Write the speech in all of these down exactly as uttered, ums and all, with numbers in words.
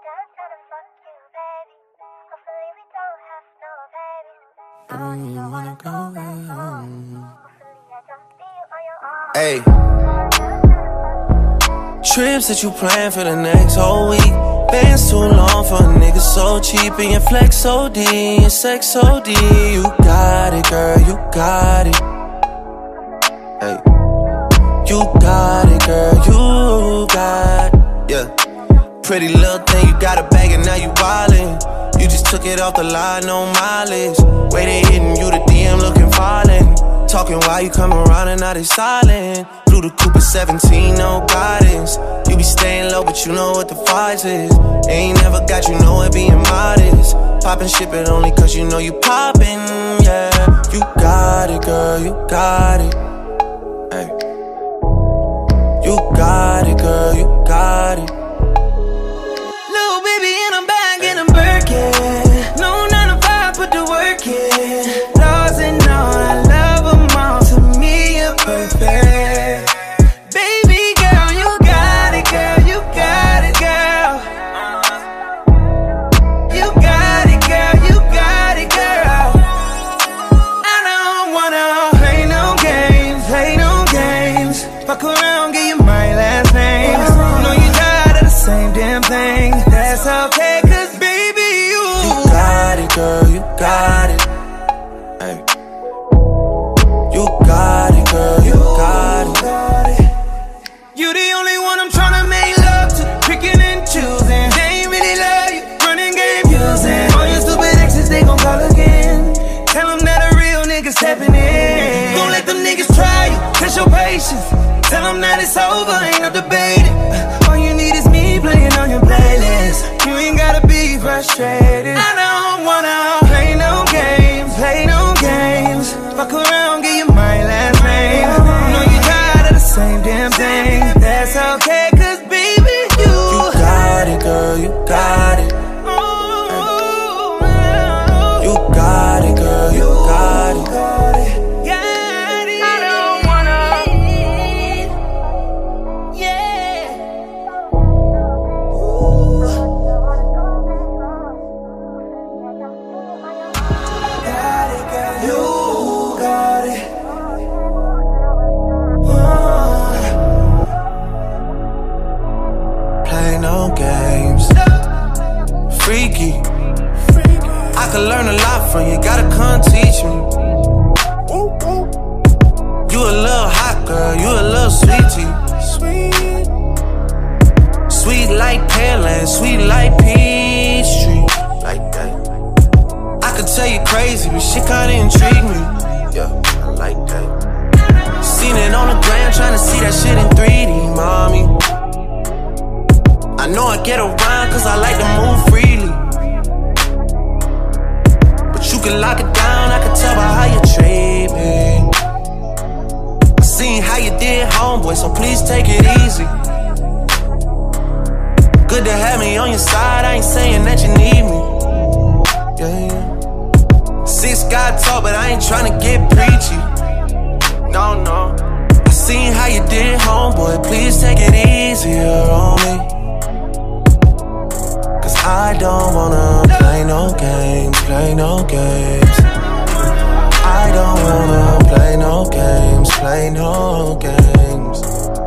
Hey, trips that you plan for the next whole week. Bands too long for a nigga so cheap. And your flex O D, and your sex O D. You got it, girl, you got it. Hey, you got it, girl, you got it. Yeah, pretty little thing, you got a bag and now you wildin'. You just took it off the line, no mileage. Way they hitting you, the D M looking violent. Talking why you come around and now they silent. Blew the coupe at seventeen, no guidance. You be staying low, but you know what the price is. Ain't never got you know it being modest. Poppin' ship it only cause you know you poppin', yeah. You got it, girl, you got it. Hey, you got it, girl, you got it. Little baby in a bag and a Birkin. No nine to five, put the work in. Laws and all, I love them all. To me, you're perfect. Baby girl, you got it, girl, you got it, girl. You got it, girl, you got it, girl. I don't wanna play no games, play no games. Fuck around, give you my last name. Know you tired of the same damn thing. That's okay, cause baby, you You got it, girl, you got it. Hey, you got it, girl, you got it. You the only one I'm tryna make love to, picking and choosing. They ain't really love you, running game using. All your stupid exes, they gon' call again. Tell them that a real nigga stepping in. Don't let them niggas try you, test your patience. Tell them that it's over, ain't no debating. All you need is me playing on your playlist. You ain't gotta be frustrated. I don't wanna play no games, play no games. Fuck around, give you my last name. Know you tired of the same damn thing. That's okay, cause baby, you You got it, girl, you got it. You got it, girl, you got it. got it. I don't wanna, yeah. Got it, girl, you got it. Play no games. Freaky, I could learn a lot from you, gotta come teach me. You a little hot girl, you a little sweetie. Sweet, sweet like Pearland, sweet like Peachtree. Like that. I could tell you crazy, but shit kinda intrigue me. Yeah, I like that. Seen it on the gram, tryna see that shit in three D, mommy. I know I get around cause I like to move freely. But you can lock it down, I can tell by how you treat me. I seen how you did, homeboy, so please take it easy. Good to have me on your side, I ain't saying that you need me. Yeah, yeah. Six God talk, but I ain't tryna get preachy. No, no. I seen how you did, homeboy, please take it easier on me. I don't wanna play no games, play no games. I don't wanna play no games, play no games.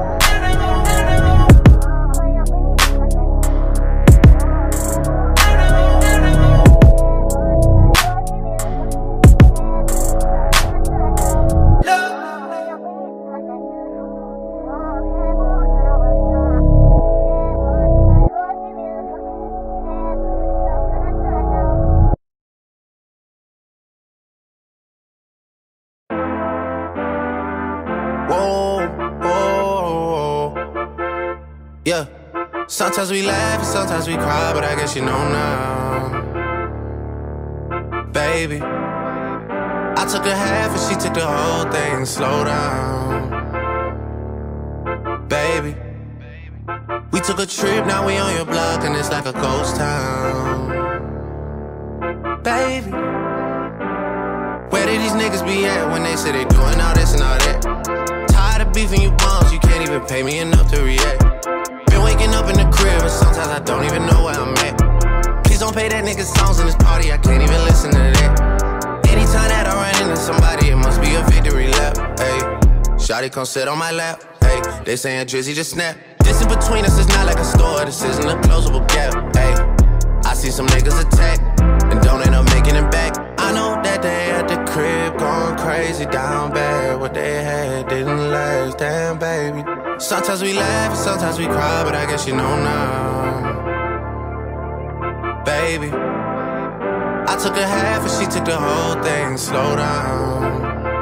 Yeah, sometimes we laugh and sometimes we cry, but I guess you know now. Baby, I took a half and she took the whole thing. Slow down. Baby, we took a trip, now we on your block and it's like a ghost town. Baby, where did these niggas be at when they say they doing all this and all that? Tired of beefing you bums, you can't even pay me enough to react. Been waking up in the crib and sometimes I don't even know where I'm at. Shawty come sit on my lap. Hey, they saying Drizzy just snap. This in between us is not like a store. This isn't a closable gap. Hey, I see some niggas attack and don't end up making it back. I know that they at the crib going crazy down bad. What they had didn't last, damn baby. Sometimes we laugh and sometimes we cry, but I guess you know now, baby. I took a half and she took the whole thing. Slow down,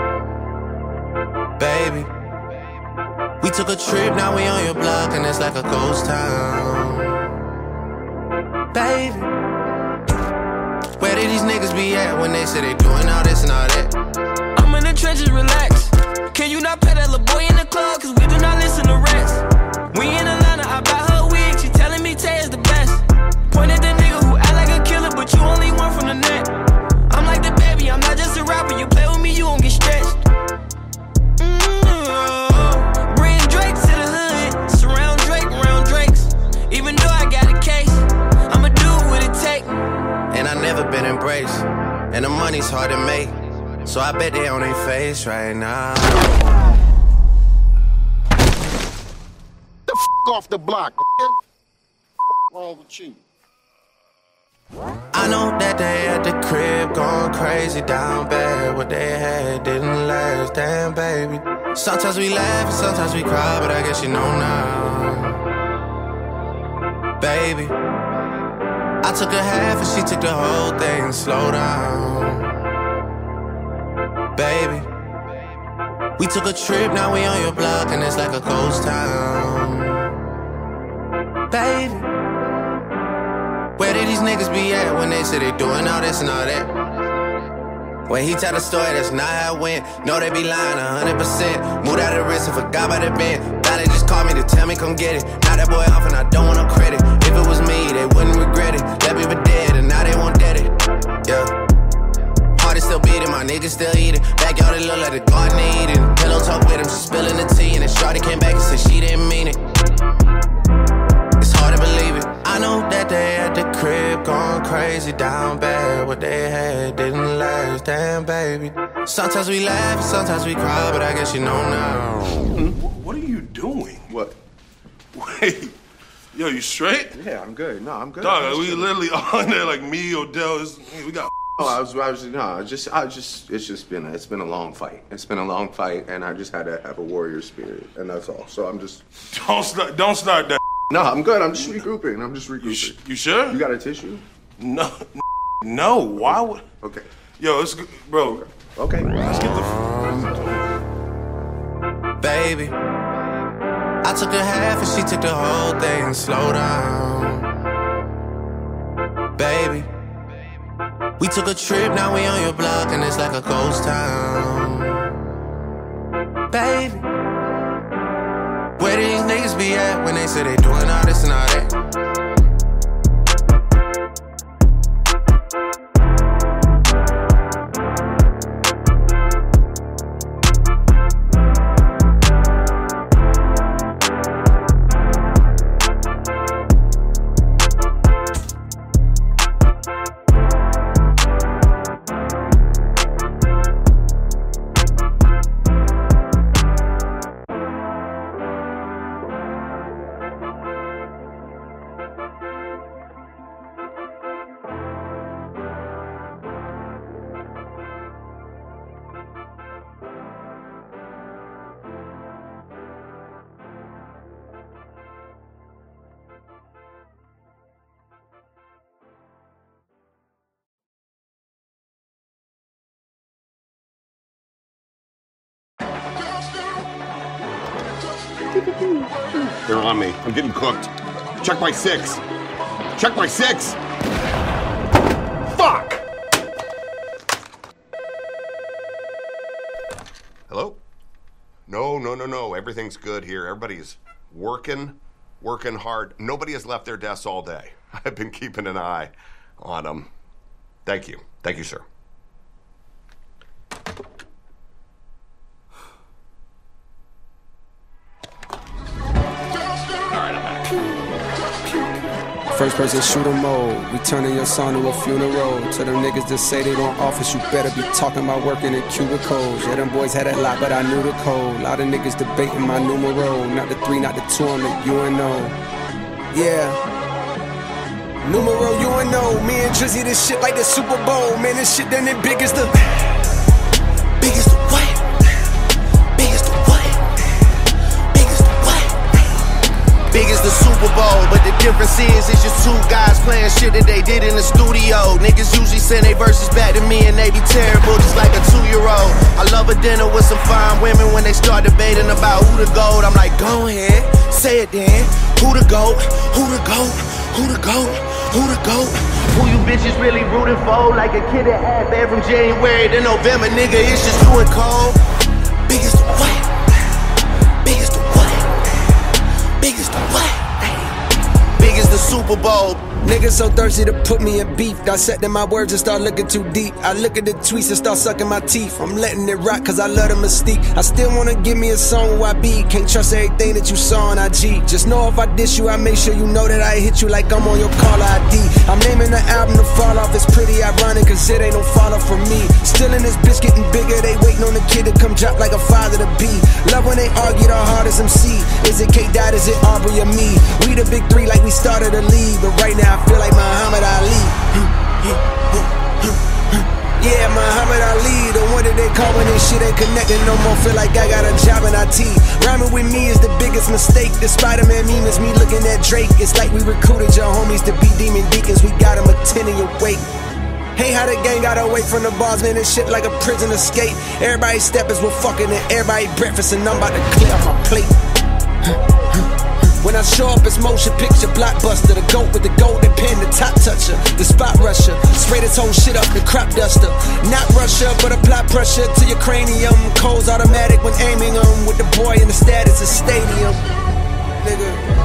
baby. We took a trip, now we on your block and it's like a ghost town, baby. Where did these niggas be at when they say they doing all this and all that? I'm in the trenches, relax. Can you not pet that little boy in the club? Cause we do not listen to rats. We in Atlanta, I buy her wig. She telling me Tay is the best. Point at the nigga who act like a killer, but you only one from the net. I'm like the baby, I'm not just a rapper. You play with me, you gon' get stretched. Mm-hmm. Bring Drake to the hood. Surround Drake around Drakes. Even though I got a case, I'ma do what it take. And I never been embraced, and the money's hard to make, so I bet they on their face right now. The f off the block, what's wrong with you? I know that they at the crib going crazy down bad. What they had didn't last, damn baby. Sometimes we laugh and sometimes we cry, but I guess you know now, baby. I took a half and she took the whole thing. Slow down, baby. We took a trip, now we on your block and it's like a ghost town, baby. Where did these niggas be at when they say they doing all this and all that? When he tell the story, that's not how it went. No, they be lying a hundred percent. Moved out of the wrist and forgot about the bend. Now they just called me to tell me come get it. Now that boy off and I don't want no credit. If it was me, they wouldn't regret it. Left me for dead and now they won't dead it. Yeah. Heart is still beating, my niggas still eating. Backyard it look like the garden they eating. Pillow talk with him, she spilling the tea. And then shorty came back and said she didn't mean it. It's hard to believe it. I know that they at the crib going crazy down bad. What they had didn't last, damn baby. Sometimes we laugh and sometimes we cry, but I guess you know now. What are you doing? What? Wait. Yo, you straight? Yeah, I'm good. No, I'm good. Dog, we literally on there like me, Odell. Is, we got. Oh, I was, I was, no, I just, I just, it's just been, a, it's been a long fight. It's been a long fight, and I just had to have a warrior spirit, and that's all. So I'm just. Don't start. Don't start that. No, I'm good. I'm just regrouping. I'm just regrouping. You, sh you sure? You got a tissue? No, no. Why would? Okay. Yo, let's go, bro. Okay. Let's get the. Baby, I took a half and she took the whole thing. Slow down, baby. We took a trip, now we on your block and it's like a ghost town, baby. Where do these niggas be at when they say they doing all this and all that? They're on me. I'm getting cooked. Check my six. Check my six. Fuck! Hello? No, no, no, no. Everything's good here. Everybody's working, working hard. Nobody has left their desks all day. I've been keeping an eye on them. Thank you. Thank you, sir. first person shooter mode. We turning your song to a funeral. To them niggas that say they don't office, you better be talking about working in cubicles. Yeah, them boys had a lot, but I knew the code. A lot of niggas debating my numero. Not the three, not the two, on the U N O. Yeah. Numero U N O. Me and Drizzy, this shit like the Super Bowl. Man, this shit done it big as the... Big as the what? Big as the what? Big as the what? Big as the Super Bowl, but the difference is it's just two guys playing shit that they did in the studio. Niggas usually send their verses back to me and they be terrible, just like a two-year-old. I love a dinner with some fine women when they start debating about who the GOAT. I'm like, go ahead, say it then. Who the GOAT? Who the GOAT? Who the GOAT? Who the GOAT? Who you bitches really rooting for? Like a kid that had bad from January to November, nigga, it's just too cold. Big as the what? Big as the what? Big as the what? Big as the Super Bowl. Niggas so thirsty to put me in beef. Dissecting my words and start looking too deep. I look at the tweets and start sucking my teeth. I'm letting it rock cause I love the mystique. I still wanna give me a song where I be. Can't trust everything that you saw on I G. Just know if I diss you, I make sure you know that I hit you like I'm on your caller I D. I'm naming the album to fall off. It's pretty ironic cause it ain't no follow from me. Still in this bitch getting bigger. They waiting on the kid to come drop like a father to be. Love when they argue the hardest M C. Is it K-Dot, is it Aubrey or me? We the big three like we started a league. But right now I feel like Muhammad Ali. Yeah, Muhammad Ali, the one that they call when this shit ain't connected no more. Feel like I got a job in I T. Rhyming with me is the biggest mistake. The Spider-Man meme is me looking at Drake. It's like we recruited your homies to be demon deacons. We got them attending your wake. Hey, how the gang got away from the bars, man, this shit like a prison escape. Everybody steppers with fucking and everybody breakfast, and I'm about to clear off my plate. When I show up, it's motion picture blockbuster. The GOAT with the golden pen, the top toucher, the spot rusher. Spray this whole shit up, the crop duster. Not Russia, but apply pressure to your cranium. Cold's automatic when aiming them. With the boy in the status of stadium. Nigga.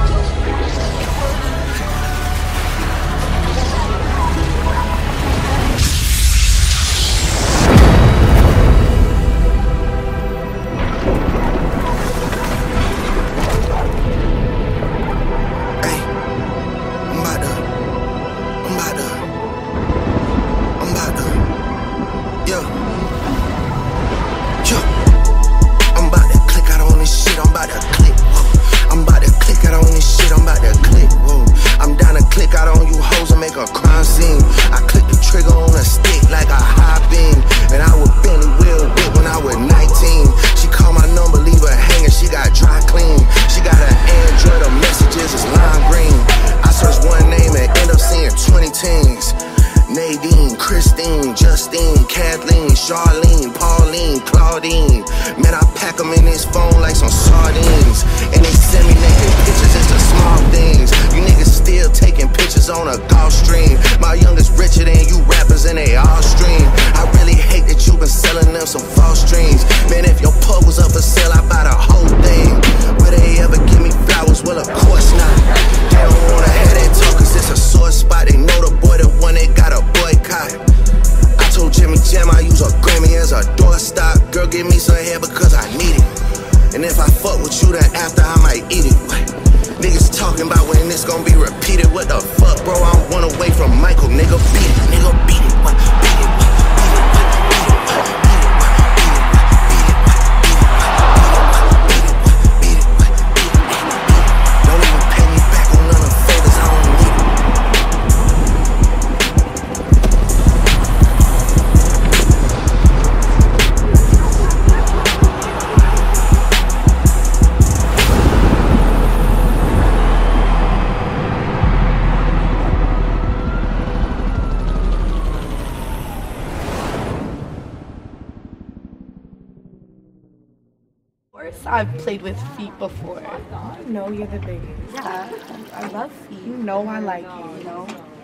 I've played with feet before. You know you're the biggest. Yeah, I love feet. You know I like you, you know.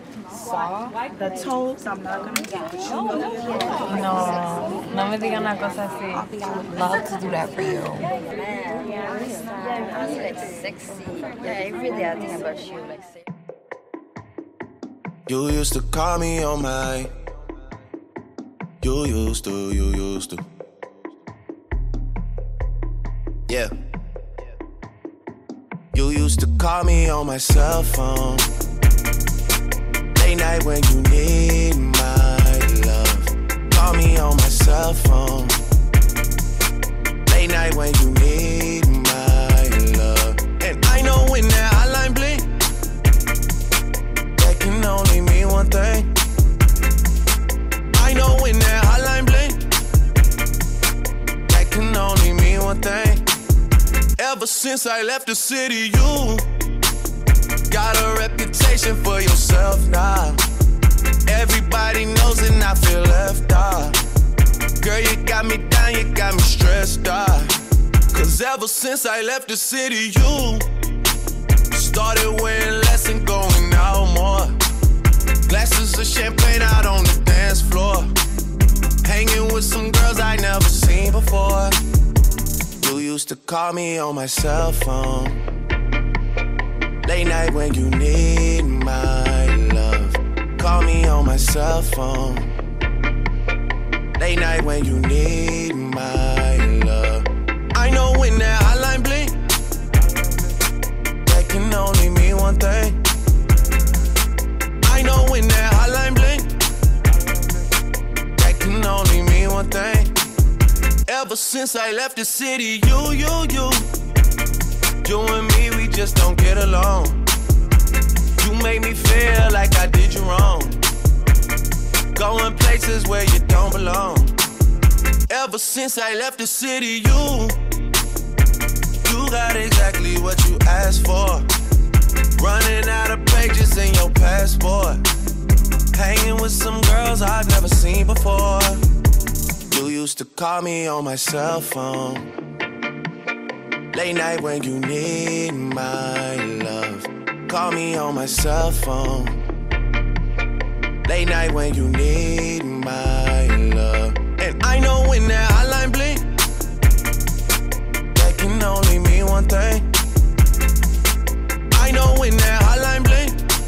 Saw the toes, I'm not gonna do it. You know you're the biggest. No, no me digan una cosa así. I would love to do that for you. Man, yeah, you like sexy. Yeah, every day I think about you, like sexy. You used to call me on my. You used to, you used to. Yeah. You used to call me on my cell phone. night when you need my love, call me on my cell phone. Late night when you need my love, and I know when that hotline blink, that can only mean one thing. I know when that hotline blink, that can only mean one thing. Ever since I left the city, you got a reputation for yourself now. Everybody knows and I feel left out. Girl, you got me down, you got me stressed out. Cause ever since I left the city, you started wearing less and going out more. Glasses of champagne out on the dance floor, hanging with some girls I never seen before. You used to call me on my cell phone. Late night when you need my love, call me on my cell phone. Late night when you need my love. I know when that hotline blink, that can only mean one thing. I know when that hotline blink, that can only mean one thing. Ever since I left the city, you, you, you You and me, we just don't get along. You make me feel like I did you wrong, going places where you don't belong. Ever since I left the city, you You got exactly what you asked for. Running out of pages in your passport, hanging with some girls I've never seen before. You used to call me on my cell phone. Late night when you need my love, call me on my cell phone. Late night when you need my love, and I know when that hotline blink, that can only mean one thing. I know when that hotline blink,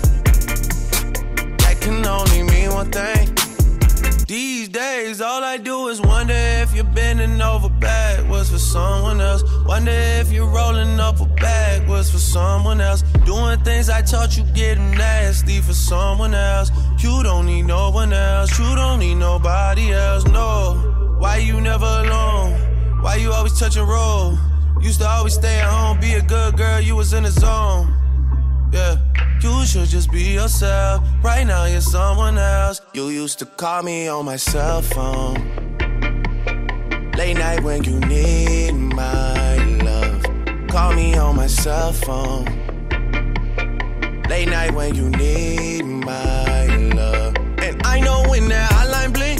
that can only mean one thing. These days, all I do is wonder if you're bending over backwards for someone else. Wonder if you're rolling up or backwards for someone else. Doing things I taught you getting nasty for someone else. You don't need no one else. You don't need nobody else, no. Why you never alone? Why you always touch and roll? Used to always stay at home, be a good girl, you was in the zone. Yeah, you should just be yourself. Right now you're someone else. You used to call me on my cell phone. Late night when you need my love, call me on my cell phone. Late night when you need my love, and I know when that hotline blink,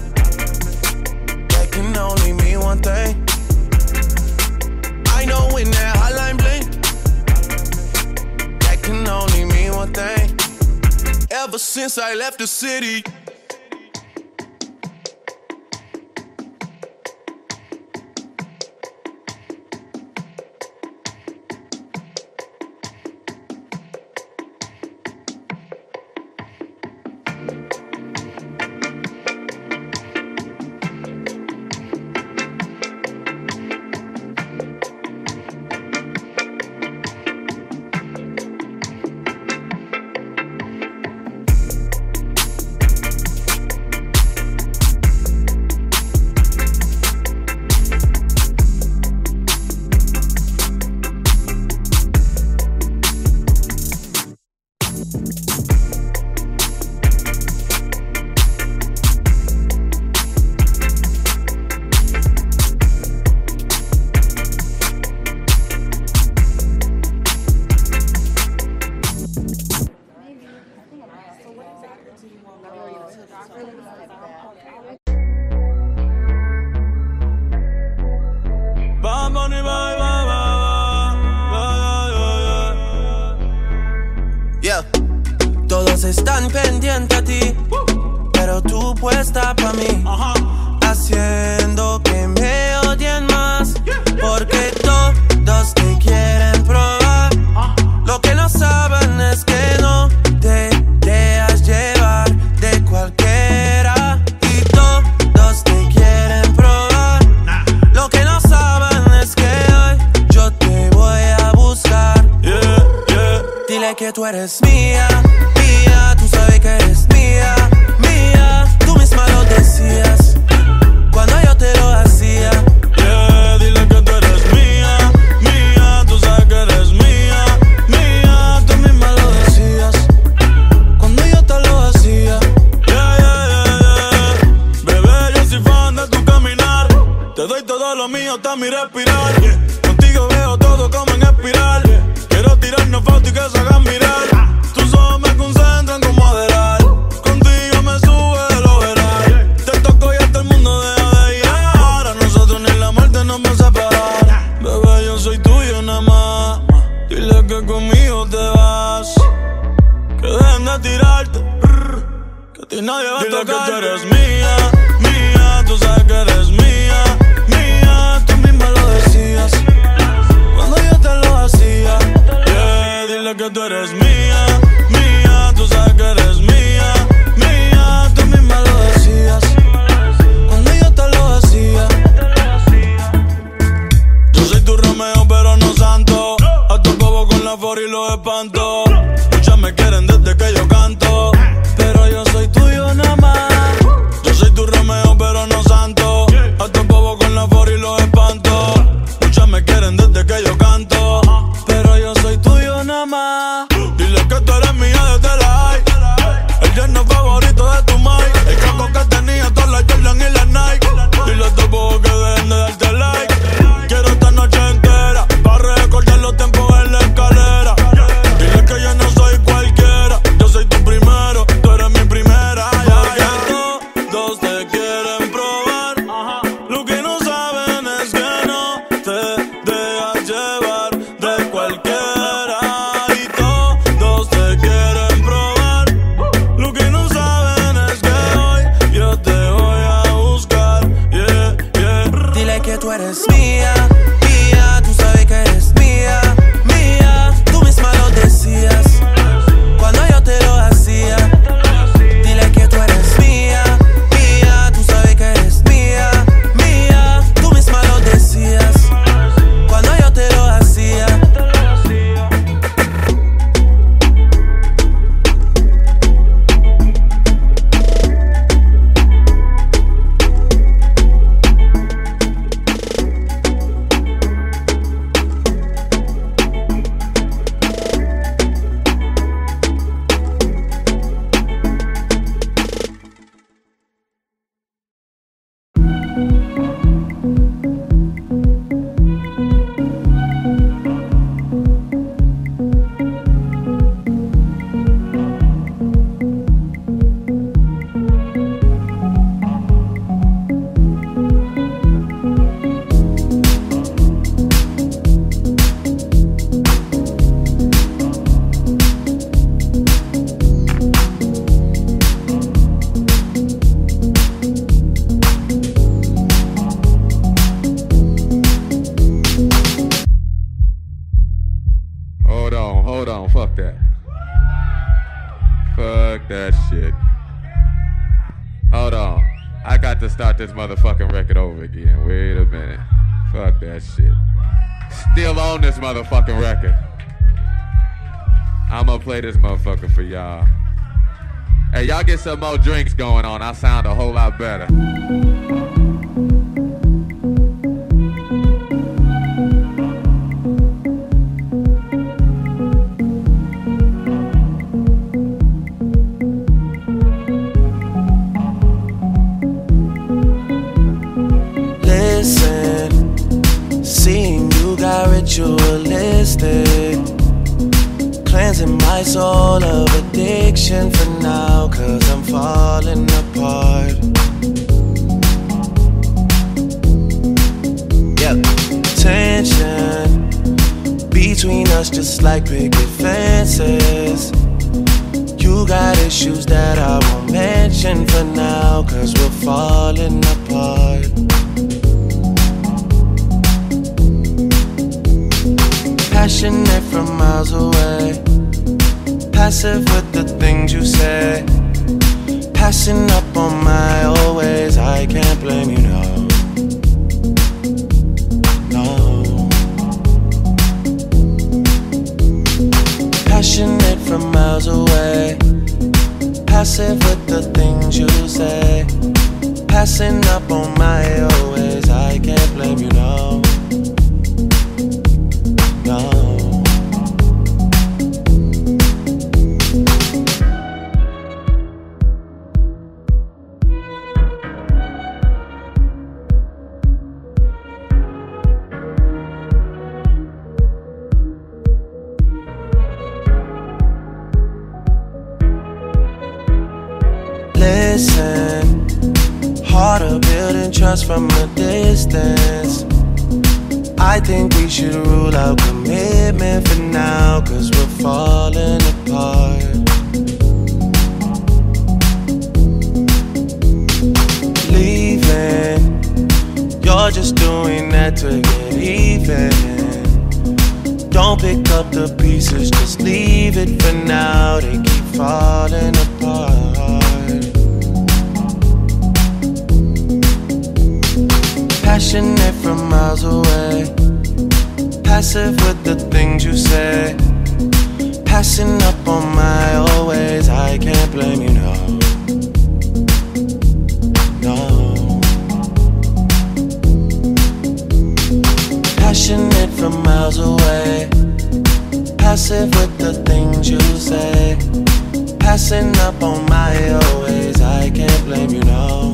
that can only mean one thing. I know when that hotline blink, that can only mean one thing. Ever since I left the city, todos están pendientes a ti, pero tú puesta pa' mí, haciendo que me odien más, porque todos te quieren probar. Lo que no saben es que no te dejas llevar de cualquiera, y todos te quieren probar. Lo que no saben es que hoy yo te voy a buscar. Dile que tú eres mía, mía, tú sabes que eres mío está mi respirar. Contigo veo todo como en espiral. Quiero tirarnos fotos y que se hagan mirar. Tus ojos me concentran como Adelar. Contigo me sube de lo veral. Te toco y hasta el mundo deja de llegar. A nosotros ni la muerte nos va a separar. Bebé, yo soy tuyo nada más. Dile que conmigo te vas. Que dejen de tirarte. Que a ti nadie va a tocar. Dile que tú eres mía, mía. Tú sabes que eres mía, mía. Tú misma lo decías cuando yo te lo hacía. Yeah, dile que tú eres mía, mía. Tú sabes que eres mía, mía. Tú misma lo decías cuando yo te lo hacía. Yo soy tu Romeo pero no santo. A tu bobo con la for y los espanto. Muchas me quieren desde que yo canto, pero yo soy tuyo nada más. Yo soy tu Romeo pero no santo. A tu bobo con la for y los espanto. Muchas me quieren desde que yo canto, pero yo soy tuyo nada más. Dile que tú eres mía desde la high. El yerno favorito de tu mai. El campo que tenía todas las Jordan y las Nike. Dile a tu bobo que dejen de darte like. Quiero esta noche entera para recordar los tiempos en la escalera. Dile que yo no soy cualquiera. Yo soy tu primero, tú eres mi primera. Ya, ya. Todos te quieren probar. Lo que no saben es que no te dejas llevar de cualquiera. Y todos te quieren probar. Lo que no saben es que hoy yo te voy a buscar. Yeah, yeah. Dile que tú eres mía, mía. Tú sabes que eres mía, mía. Tú misma lo decías cuando yo te lo hacía. Dile que tú eres mía, mía. Tú sabes que eres mía, mía. Tú misma lo decías cuando yo te lo hacía. Hold on, hold on, fuck that. Fuck that shit. Hold on. I got to start this motherfucking record over again. Wait a minute. Fuck that shit. Still on this motherfucking record. I'ma play this motherfucker for y'all. Hey, y'all get some more drinks going on. I sound a whole lot better. Seeing you got ritualistic, cleansing my soul of addiction for now, cause I'm falling apart. Yeah, tension between us just like picket fences. You got issues that I won't mention for now, cause we're falling apart. Passionate from miles away, passive with the things you say, passing up on my old ways. I can't blame you, no, no. Passionate from miles away, passive with the things you say, passing up on my old ways. I can't blame you, no. No. listen. Harder building trust from a distance. I think we should rule out commitment for now, cause we're falling apart. Leaving, you're just doing that to get even. Don't pick up the pieces, just leave it for now. They keep falling apart. Passionate from miles away, passive with the things you say, passing up on my always. I can't blame you, no, no. Passionate from miles away, passive with the things you say, passing up on my always. I can't blame you, no,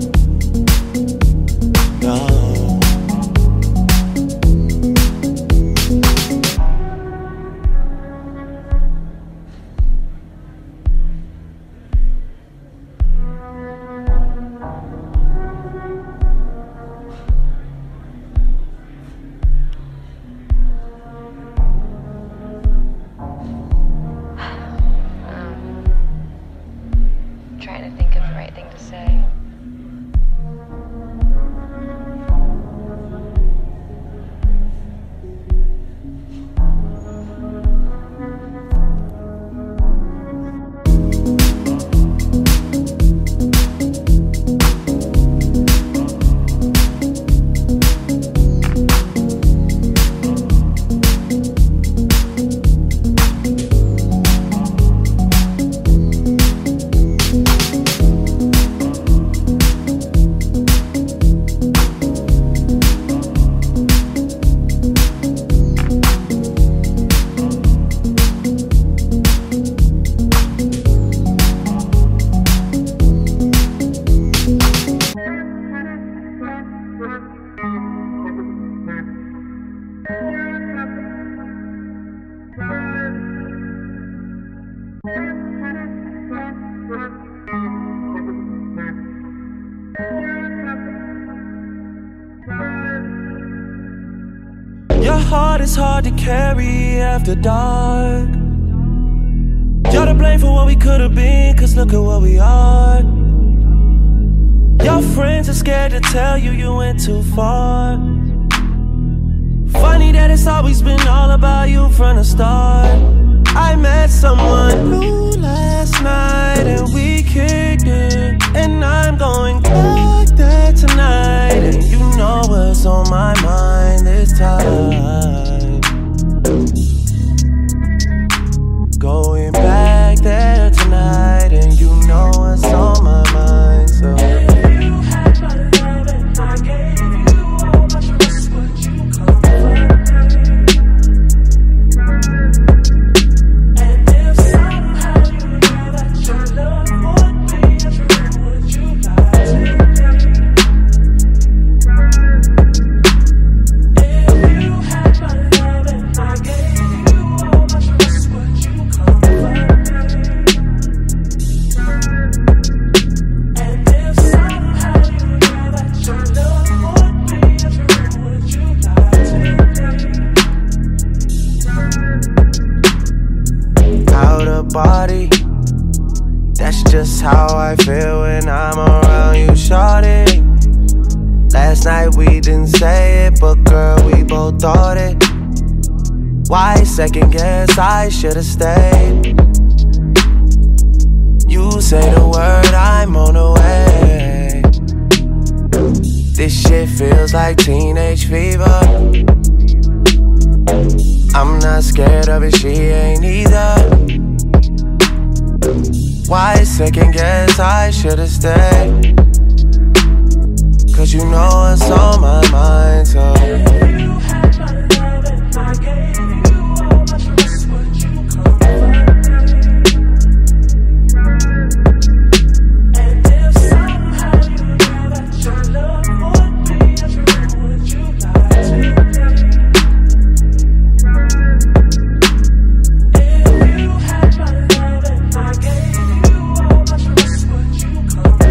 no. Trying to think of the right thing to say. Your heart is hard to carry after dark. You're to blame for what we could have been, cause look at what we are. Your friends are scared to tell you you went too far. Funny that it's always been all about you from the start. I met someone new last night and we kicked it, and I'm going back there tonight. And you know what's on my mind this time. Going back there tonight, and you know what's on my mind. So if you had my love and I gave you all my trust, would you come back? And if somehow you knew that your love would be true, would you lie to me? If you had my love and I gave you all my trust, would you come back? And if somehow you knew that your love would be true, would you lie to me? Out of body, that's just how I feel when I'm around you, shawty. Last night we didn't say it, but girl, we both thought it. Why second guess? I should've stayed. You say the word, I'm on the way. This shit feels like teenage fever. I'm not scared of it, she ain't either. Why second guess? I should've stayed. Cause you know what's on my mind, so if you had my love and I gave you all my trust, would you come back? And if somehow you knew that your love would be true, would you lie to me? If you had my love and I gave you all my trust, would you come back?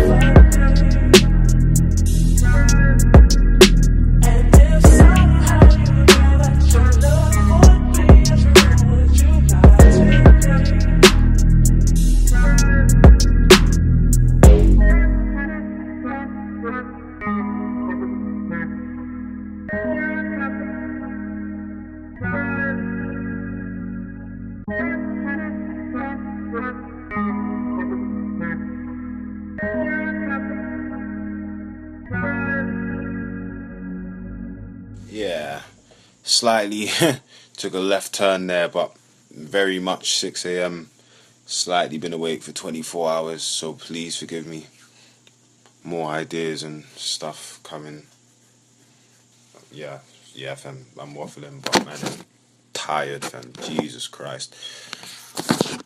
slightly took a left turn there, but very much six A M Slightly been awake for twenty-four hours, so please forgive me. More ideas and stuff coming. Yeah, yeah, fam. I'm waffling, but man, I'm tired, fam. Jesus Christ.